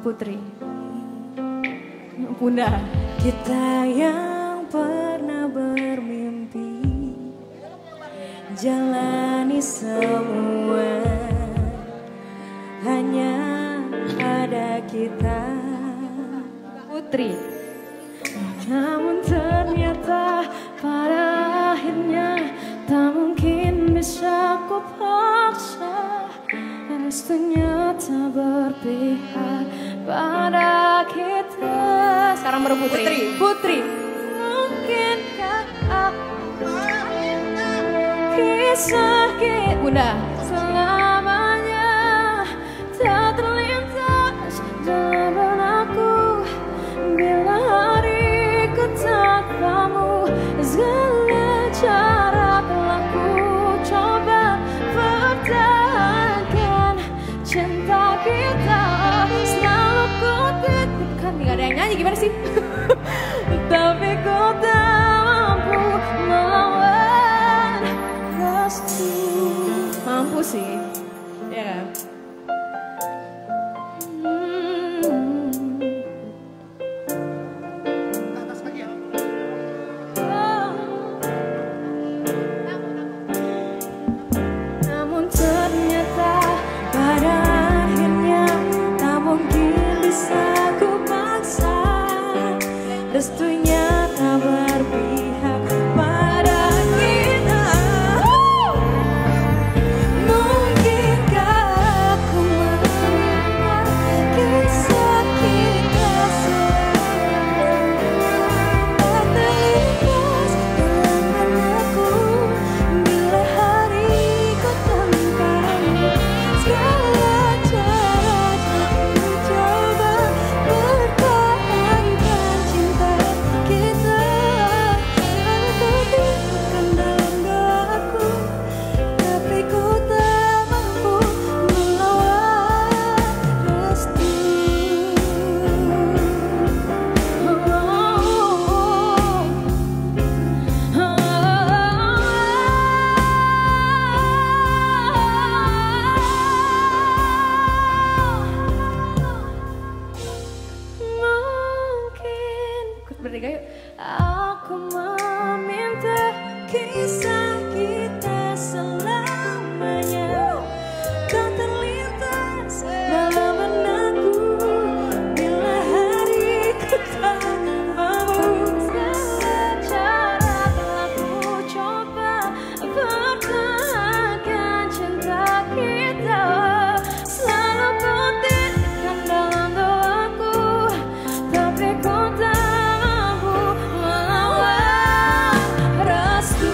Putri. Bunda. Kita yang pernah bermimpi jalani semua, hanya ada kita. Putri. Namun ternyata pada akhirnya tak mungkin bisa ku paksa. Restunya tak berpihak pada kita. Sekarang baru Putri. Putri. Mungkinkah aku kisah kita Bunda. selamanya tak terlintas dalam benakku bila hariku tanpamu. Segala cara telah ku coba pertahankan cinta kita. Selalu ku titipkan. Gak ada yang nyanyi, gimana sih? Tapi ku tak mampu melawan restu. Mampu sih. Ya kan? Namun ternyata pada akhirnya tak mungkin bisa ku paksa. Restunya tak berpihak pada kita. Mungkinkah aku mengingat kisah kita selamanya tak terlintas dalam benakku bila hariku tanpamu. Segala cara aku coba pertahankan cinta kita. Aku titipkan dalam doaku, tapi ku tak mampu melawan restu. Mungkin Bertiga yuk. aku meminta kisah kita selamanya tak terlintas dalam benakku bila hariku tanpamu. Segala cara telah ku coba pertahankan cinta kita. Selalu ku titipkan dalam doaku, tapi ku tak mampu melawan restu.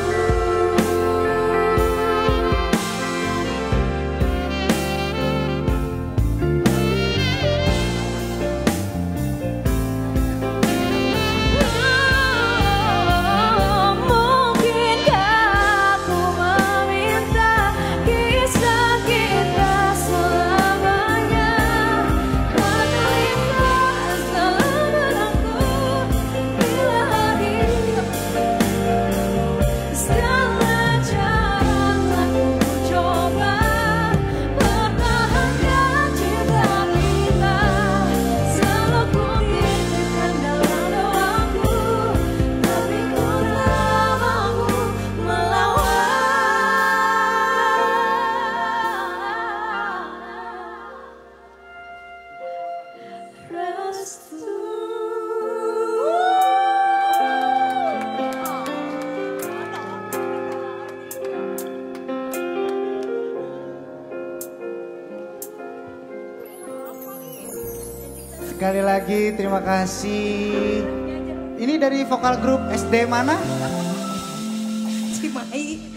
Mungkinkah aku meminta kisah kita selamanya tak terlintas dalam benakku bila hariku. Segala cara telah ku coba pertahankan cinta kita. Selalu ku titipkan dalam doaku, tapi ku tak mampu melawan restu. Sekali lagi terima kasih. Ini dari vokal grup SD mana? Cimahi.